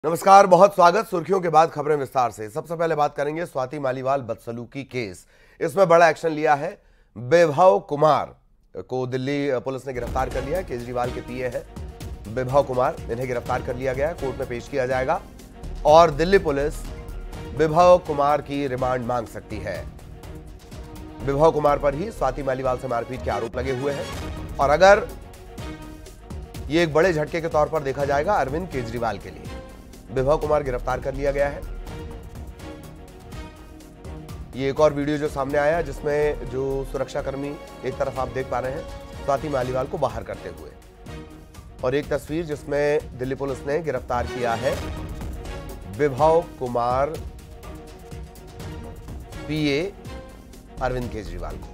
नमस्कार, बहुत स्वागत। सुर्खियों के बाद खबरें विस्तार से। सबसे पहले बात करेंगे स्वाति मालीवाल बदसलूकी केस। इसमें बड़ा एक्शन लिया है। विभव कुमार को दिल्ली पुलिस ने गिरफ्तार कर लिया है। केजरीवाल के पीए है विभव कुमार, इन्हें गिरफ्तार कर लिया गया है। कोर्ट में पेश किया जाएगा और दिल्ली पुलिस विभव कुमार की रिमांड मांग सकती है। विभव कुमार पर ही स्वाति मालीवाल से मारपीट के आरोप लगे हुए हैं और अगर ये एक बड़े झटके के तौर पर देखा जाएगा अरविंद केजरीवाल के लिए। विभव कुमार गिरफ्तार कर लिया गया है। ये एक और वीडियो जो सामने आया जिसमें जो सुरक्षाकर्मी एक तरफ आप देख पा रहे हैं स्वाति मालीवाल को बाहर करते हुए, और एक तस्वीर जिसमें दिल्ली पुलिस ने गिरफ्तार किया है विभव कुमार पीए अरविंद केजरीवाल को।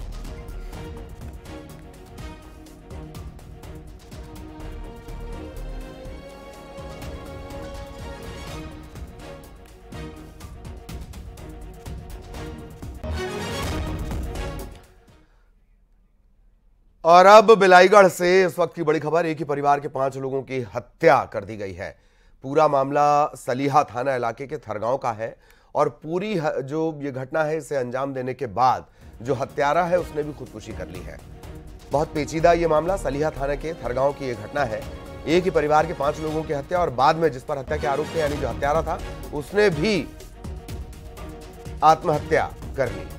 और अब बिलाईगढ़ से इस वक्त की बड़ी खबर। एक ही परिवार के 5 लोगों की हत्या कर दी गई है। पूरा मामला सलीहा थाना इलाके के थरगांव का है और पूरी जो ये घटना है इसे अंजाम देने के बाद जो हत्यारा है उसने भी खुदकुशी कर ली है। बहुत पेचीदा ये मामला, सलीहा थाना के थरगांव की ये घटना है। एक ही परिवार के 5 लोगों की हत्या और बाद में जिस पर हत्या के आरोप थे यानी जो हत्यारा था उसने भी आत्महत्या कर ली।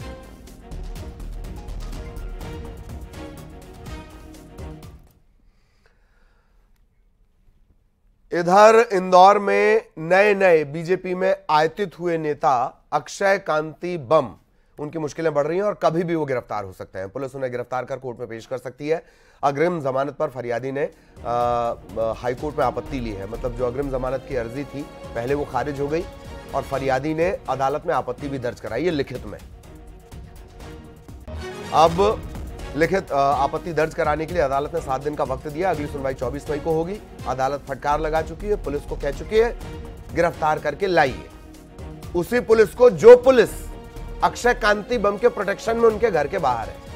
इधर इंदौर में नए बीजेपी में आयतित हुए नेता अक्षय कांति बम, उनकी मुश्किलें बढ़ रही हैं और कभी भी वो गिरफ्तार हो सकते हैं। पुलिस उन्हें गिरफ्तार कर कोर्ट में पेश कर सकती है। अग्रिम जमानत पर फरियादी ने हाईकोर्ट में आपत्ति ली है। मतलब जो अग्रिम जमानत की अर्जी थी पहले वो खारिज हो गई और फरियादी ने अदालत में आपत्ति भी दर्ज कराई है लिखित में। अब लिखित आपत्ति दर्ज कराने के लिए अदालत ने 7 दिन का वक्त दिया। अगली सुनवाई 24 मई को होगी। अदालत फटकार लगा चुकी है, पुलिस को कह चुकी है गिरफ्तार करके लाइए उसी पुलिस को जो पुलिस अक्षय कांति बम के प्रोटेक्शन में उनके घर के बाहर है।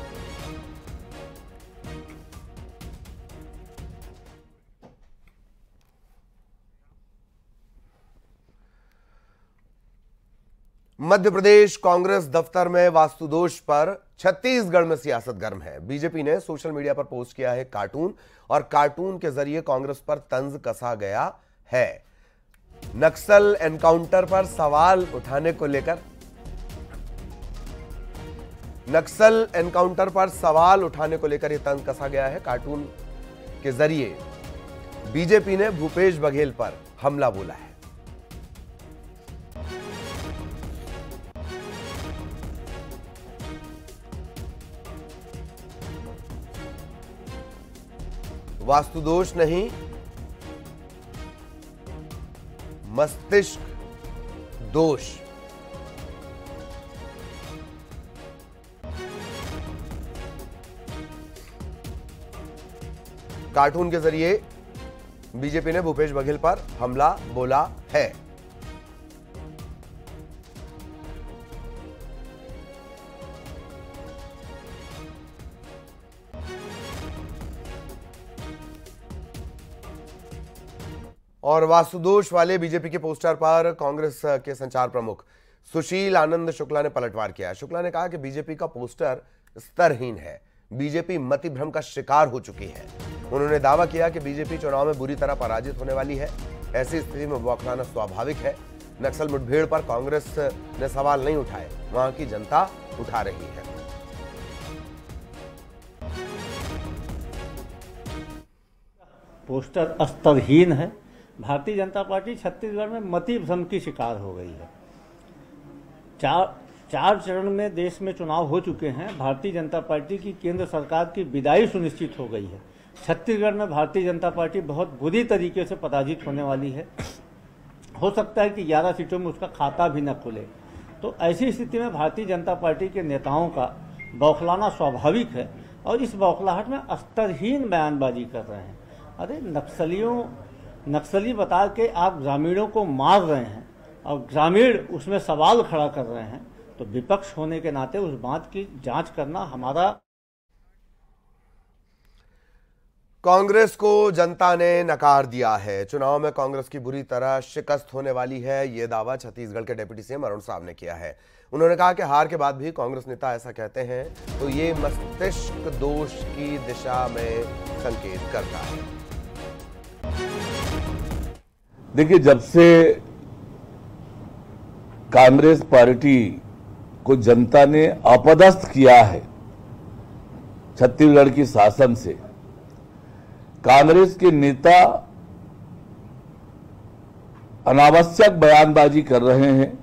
मध्य प्रदेश कांग्रेस दफ्तर में वास्तुदोष पर छत्तीसगढ़ में सियासत गर्म है। बीजेपी ने सोशल मीडिया पर पोस्ट किया है कार्टून और कार्टून के जरिए कांग्रेस पर तंज कसा गया है। नक्सल एनकाउंटर पर सवाल उठाने को लेकर यह तंज कसा गया है। कार्टून के जरिए बीजेपी ने भूपेश बघेल पर हमला बोला है। वास्तुदोष नहीं, मस्तिष्क दोष। कार्टून के जरिए बीजेपी ने भूपेश बघेल पर हमला बोला है। और वास्तुदोष वाले बीजेपी के पोस्टर पर कांग्रेस के संचार प्रमुख सुशील आनंद शुक्ला ने पलटवार किया। शुक्ला ने कहा कि बीजेपी का पोस्टर स्तरहीन है, बीजेपी मतिभ्रम का शिकार हो चुकी है। उन्होंने दावा किया कि बीजेपी चुनाव में बुरी तरह पराजित होने वाली है। ऐसी स्थिति में बौखलाना स्वाभाविक है। नक्सल मुठभेड़ पर कांग्रेस ने सवाल नहीं उठाए, वहां की जनता उठा रही है। पोस्टर स्तरहीन है। भारतीय जनता पार्टी छत्तीसगढ़ में मति भ्रम की शिकार हो गई है। चार चरण में देश में चुनाव हो चुके हैं। भारतीय जनता पार्टी की केंद्र सरकार की विदाई सुनिश्चित हो गई है। छत्तीसगढ़ में भारतीय जनता पार्टी बहुत बुरी तरीके से पराजित होने वाली है। हो सकता है कि 11 सीटों में उसका खाता भी न खुले। तो ऐसी स्थिति में भारतीय जनता पार्टी के नेताओं का बौखलाना स्वाभाविक है और इस बौखलाहट में स्तरहीन बयानबाजी कर रहे हैं। अरे नक्सली बता के आप ग्रामीणों को मार रहे हैं और ग्रामीण उसमें सवाल खड़ा कर रहे हैं, तो विपक्ष होने के नाते उस बात की जांच करना हमारा कांग्रेस को जनता ने नकार दिया है। चुनाव में कांग्रेस की बुरी तरह शिकस्त होने वाली है, यह दावा छत्तीसगढ़ के डिप्टी सीएम अरुण साव ने किया है। उन्होंने कहा कि हार के बाद भी कांग्रेस नेता ऐसा कहते हैं तो ये मस्तिष्क दोष की दिशा में संकेत करता है। देखिए, जब से कांग्रेस पार्टी को जनता ने अपदस्थ किया है छत्तीसगढ़ की शासन से, कांग्रेस के नेता अनावश्यक बयानबाजी कर रहे हैं,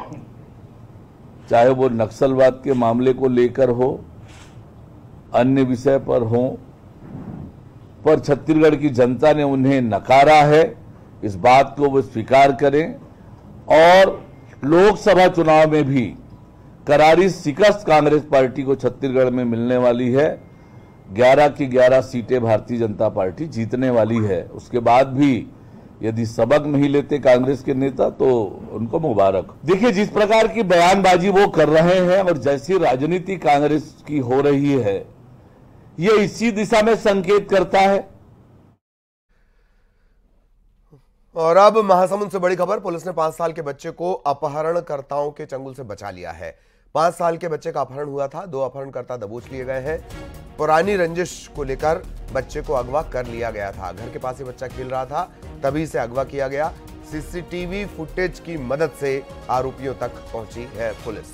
चाहे वो नक्सलवाद के मामले को लेकर हो, अन्य विषय पर हो, पर छत्तीसगढ़ की जनता ने उन्हें नकारा है। इस बात को वो स्वीकार करें और लोकसभा चुनाव में भी करारी शिकस्त कांग्रेस पार्टी को छत्तीसगढ़ में मिलने वाली है। 11 की 11 सीटें भारतीय जनता पार्टी जीतने वाली है। उसके बाद भी यदि सबक नहीं लेते कांग्रेस के नेता तो उनको मुबारक। देखिए, जिस प्रकार की बयानबाजी वो कर रहे हैं और जैसी राजनीति कांग्रेस की हो रही है, ये इसी दिशा में संकेत करता है। और अब महासमुंद से बड़ी खबर, पुलिस ने 5 साल के बच्चे को अपहरणकर्ताओं के चंगुल से बचा लिया है। 5 साल के बच्चे का अपहरण हुआ था, 2 अपहरणकर्ता दबोच लिए गए हैं। पुरानी रंजिश को लेकर बच्चे को अगवा कर लिया गया था। घर के पास ही बच्चा खेल रहा था, तभी से अगवा किया गया। सीसीटीवी फुटेज की मदद से आरोपियों तक पहुंची है पुलिस।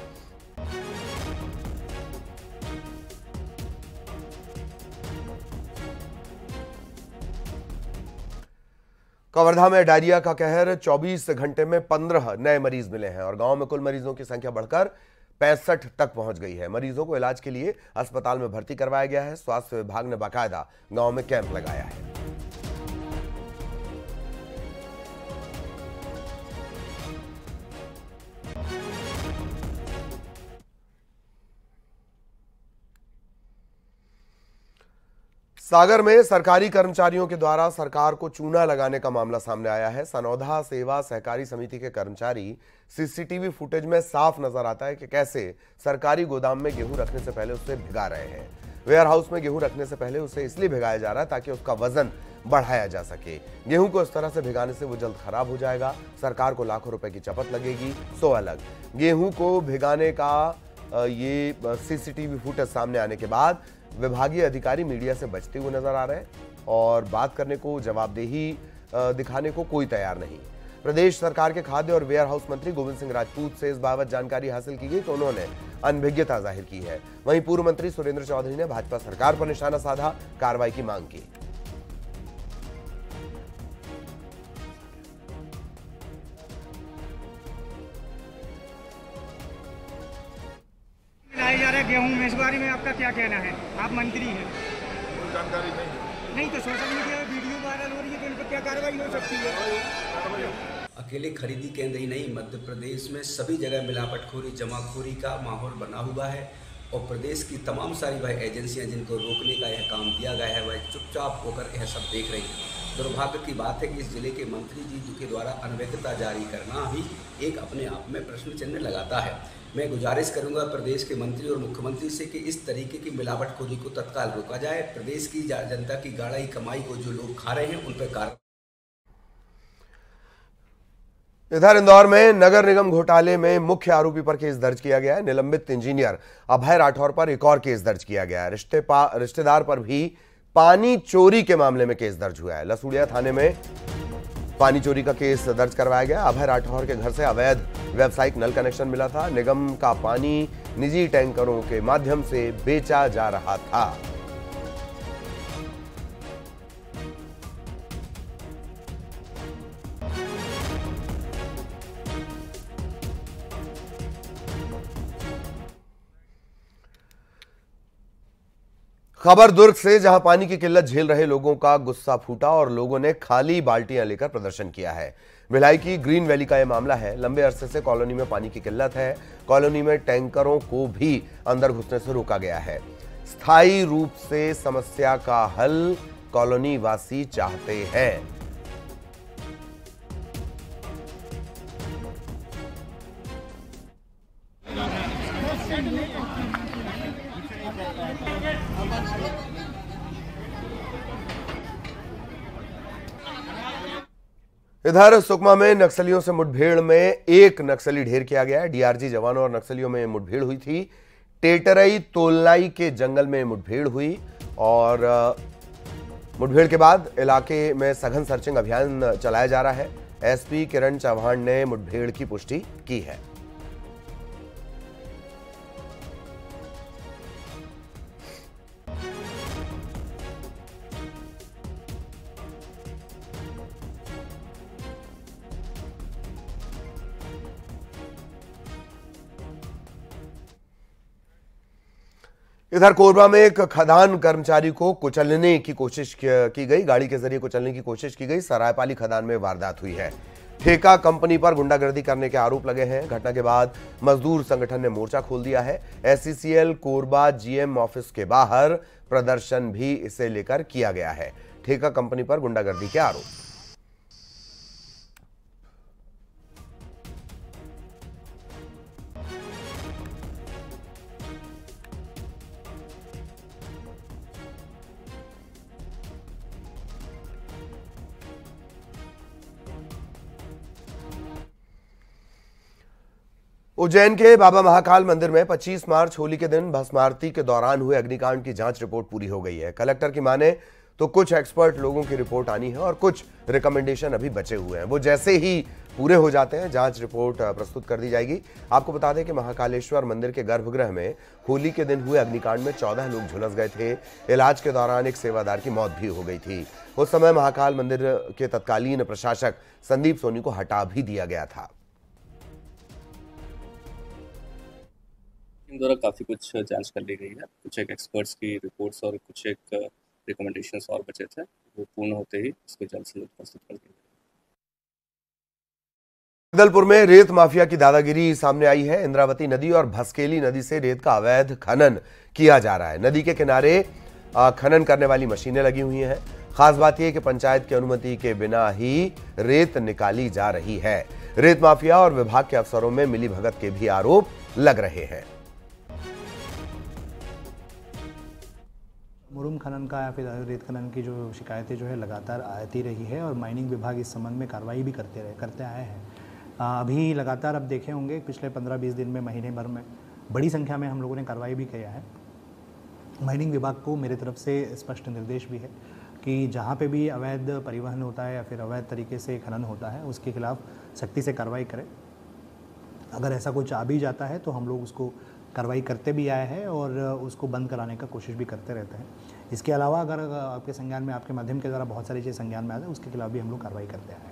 कवर्धा में डायरिया का कहर, 24 घंटे में 15 नए मरीज मिले हैं और गांव में कुल मरीजों की संख्या बढ़कर 65 तक पहुंच गई है। मरीजों को इलाज के लिए अस्पताल में भर्ती करवाया गया है। स्वास्थ्य विभाग ने बाकायदा गांव में कैंप लगाया है। सागर में सरकारी कर्मचारियों के द्वारा सरकार को चूना लगाने का मामला सामने आया है। सनौधा सेवा सहकारी समिति के कर्मचारी सीसीटीवी फुटेज में साफ नजर आता है कि कैसे सरकारी गोदाम में गेहूं रखने से पहले उसे भिगा रहे हैं। वेयर हाउस में गेहूं रखने से पहले उसे इसलिए भिगाया जा रहा है ताकि उसका वजन बढ़ाया जा सके। गेहूं को इस तरह से भिगाने से वो जल्द खराब हो जाएगा, सरकार को लाखों रुपए की चपत लगेगी। सो अलग गेहूं को भिगाने का ये सीसीटीवी फुटेज सामने आने के बाद विभागीय अधिकारी मीडिया से बचते हुए नजर आ रहे हैं और बात करने को, जवाबदेही दिखाने को कोई तैयार नहीं। प्रदेश सरकार के खाद्य और वेयर हाउस मंत्री गोविंद सिंह राजपूत से इस बाबत जानकारी हासिल की गई तो उन्होंने अनभिज्ञता जाहिर की है। वहीं पूर्व मंत्री सुरेंद्र चौधरी ने भाजपा सरकार पर निशाना साधा, कार्रवाई की मांग की। जा रहा है गेहूं में, इस बारे में आपका क्या कहना है? आप मंत्री हैं। कोई जानकारी नहीं तो सोशल मीडिया में वीडियो वायरल हो रही है तो इन पर क्या कार्रवाई हो सकती है? अकेले खरीदी केंद्र ही नहीं, मध्य प्रदेश में सभी जगह मिलावटखोरी, जमाखोरी का माहौल बना हुआ है और प्रदेश की तमाम सारी वह एजेंसियां जिनको रोकने का यह काम दिया गया है वह चुपचाप होकर यह सब देख रही हैं। दुर्भाग्य की बात है कि इस जिले के मंत्री जी के द्वारा अनभिज्ञता जारी करना ही एक अपने आप में प्रश्न चिन्ह लगाता है। मैं गुजारिश करूंगा प्रदेश के मंत्री और मुख्यमंत्री से कि इस तरीके की मिलावटखोरी को तत्काल रोका जाए। प्रदेश की जनता की गाढ़ी कमाई को जो लोग खा रहे हैं उन पर कार्रवाई। इधर इंदौर में नगर निगम घोटाले में मुख्य आरोपी पर केस दर्ज किया गया है। निलंबित इंजीनियर अभय राठौर पर एक और केस दर्ज किया गया है। रिश्तेदार पर भी पानी चोरी के मामले में केस दर्ज हुआ है। लसूड़िया थाने में पानी चोरी का केस दर्ज करवाया गया। अभय राठौर के घर से अवैध व्यावसायिक नल कनेक्शन मिला था। निगम का पानी निजी टैंकरों के माध्यम से बेचा जा रहा था। खबर दुर्ग से, जहां पानी की किल्लत झेल रहे लोगों का गुस्सा फूटा और लोगों ने खाली बाल्टियां लेकर प्रदर्शन किया है। भिलाई की ग्रीन वैली का यह मामला है। लंबे अरसे से कॉलोनी में पानी की किल्लत है। कॉलोनी में टैंकरों को भी अंदर घुसने से रोका गया है। स्थायी रूप से समस्या का हल कॉलोनी वासी चाहते हैं। इधर सुकमा में नक्सलियों से मुठभेड़ में एक नक्सली ढेर किया गया है। डीआरजी जवानों और नक्सलियों में मुठभेड़ हुई थी। टेटरई तोलनाई के जंगल में मुठभेड़ हुई और मुठभेड़ के बाद इलाके में सघन सर्चिंग अभियान चलाया जा रहा है। एसपी किरण चौहान ने मुठभेड़ की पुष्टि की है। इधर कोरबा में एक खदान कर्मचारी को कुचलने की कोशिश की गई। गाड़ी के जरिए कुचलने की कोशिश की गई। सरायपाली खदान में वारदात हुई है। ठेका कंपनी पर गुंडागर्दी करने के आरोप लगे हैं। घटना के बाद मजदूर संगठन ने मोर्चा खोल दिया है। एससीसीएल कोरबा जीएम ऑफिस के बाहर प्रदर्शन भी इसे लेकर किया गया है। ठेका कंपनी पर गुंडागर्दी के आरोप। उज्जैन के बाबा महाकाल मंदिर में 25 मार्च होली के दिन भस्म आरती के दौरान हुए अग्निकांड की जांच रिपोर्ट पूरी हो गई है। कलेक्टर की माने तो कुछ एक्सपर्ट लोगों की रिपोर्ट आनी है और कुछ रिकमेंडेशन अभी बचे हुए हैं। वो जैसे ही पूरे हो जाते हैं जांच रिपोर्ट प्रस्तुत कर दी जाएगी। आपको बता दें कि महाकालेश्वर मंदिर के गर्भगृह में होली के दिन हुए अग्निकांड में 14 लोग झुलस गए थे। इलाज के दौरान एक सेवादार की मौत भी हो गई थी। उस समय महाकाल मंदिर के तत्कालीन प्रशासक संदीप सोनी को हटा भी दिया गया था। इन द्वारा काफ़ी कुछ जांच कर ली गई है। कुछ एक एक्सपर्ट्स की रिपोर्ट्स और कुछ एक रिकमेंडेशंस और बचे थे, वो पूर्ण होते ही इसको जल्द से जल्द प्रस्तुत कर देंगे। जगदलपुर में रेत माफिया की दादागिरी सामने आई है। इंद्रावती नदी और भसकेली नदी से रेत का अवैध खनन किया जा रहा है। नदी के किनारे खनन करने वाली मशीनें लगी हुई हैं। खास बात यह कि पंचायत की अनुमति के बिना ही रेत निकाली जा रही है। रेत माफिया और विभाग के अफसरों में मिलीभगत के भी आरोप लग रहे हैं। मुरुम खनन का या फिर रेत खनन की जो शिकायतें जो है लगातार आती रही है और माइनिंग विभाग इस संबंध में कार्रवाई भी करते आए हैं। अभी लगातार अब देखे होंगे पिछले 15-20 दिन में, महीने भर में बड़ी संख्या में हम लोगों ने कार्रवाई भी किया है। माइनिंग विभाग को मेरे तरफ से स्पष्ट निर्देश भी है कि जहाँ पे भी अवैध परिवहन होता है या फिर अवैध तरीके से खनन होता है उसके खिलाफ सख्ती से कार्रवाई करें। अगर ऐसा कुछ आ भी जाता है तो हम लोग उसको कार्रवाई करते भी आए हैं और उसको बंद कराने का कोशिश भी करते रहते हैं। इसके अलावा अगर आपके संज्ञान में, आपके माध्यम के द्वारा बहुत सारी चीज़ संज्ञान में आते हैं उसके खिलाफ भी हम लोग कार्रवाई करते आए हैं।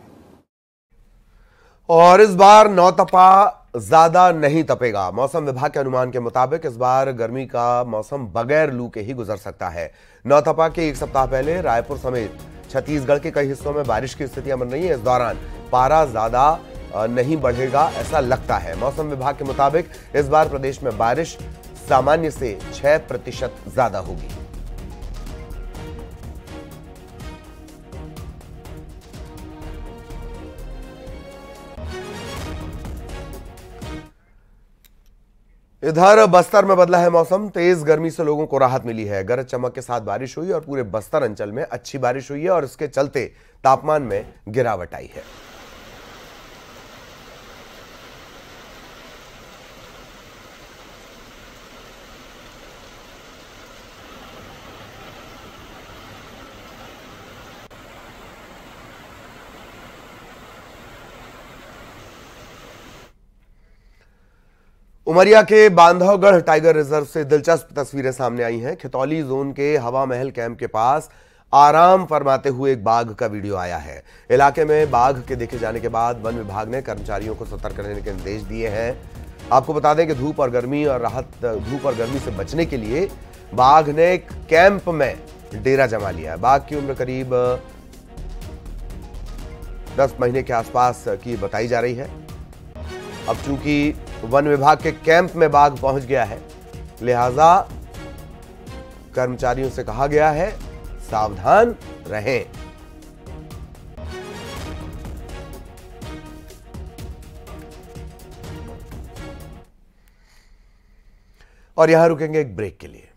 और इस बार नौतपा ज्यादा नहीं तपेगा। मौसम विभाग के अनुमान के मुताबिक इस बार गर्मी का मौसम बगैर लू के ही गुजर सकता है। नौतपा के एक सप्ताह पहले रायपुर समेत छत्तीसगढ़ के कई हिस्सों में बारिश की स्थितियां बन रही हैं। इस दौरान पारा ज्यादा नहीं बढ़ेगा ऐसा लगता है। मौसम विभाग के मुताबिक इस बार प्रदेश में बारिश सामान्य से 6% ज्यादा होगी। इधर बस्तर में बदला है मौसम। तेज गर्मी से लोगों को राहत मिली है। गरज चमक के साथ बारिश हुई और पूरे बस्तर अंचल में अच्छी बारिश हुई है और इसके चलते तापमान में गिरावट आई है। उमरिया के बांधवगढ़ टाइगर रिजर्व से दिलचस्प तस्वीरें सामने आई हैं। खितौली जोन के हवा महल कैंप के पास आराम फरमाते हुए एक बाघ का वीडियो आया है। इलाके में बाघ के देखे जाने के बाद वन विभाग ने कर्मचारियों को सतर्क रहने के निर्देश दिए हैं। आपको बता दें कि धूप और गर्मी से बचने के लिए बाघ ने एक कैंप में डेरा जमा लिया है। बाघ की उम्र करीब 10 महीने के आसपास की बताई जा रही है। अब चूंकि वन विभाग के कैंप में बाघ पहुंच गया है, लिहाजा कर्मचारियों से कहा गया है सावधान रहें। और यहां रुकेंगे एक ब्रेक के लिए।